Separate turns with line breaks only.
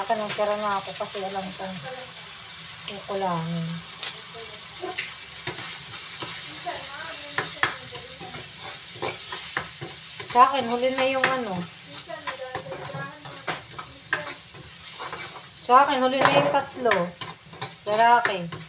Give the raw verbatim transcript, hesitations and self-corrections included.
akin, nagtira na ako kasi alam kong kukulangin. Sa akin, huli na yung ano. Sa akin, huli na yung tatlo. Lalaki.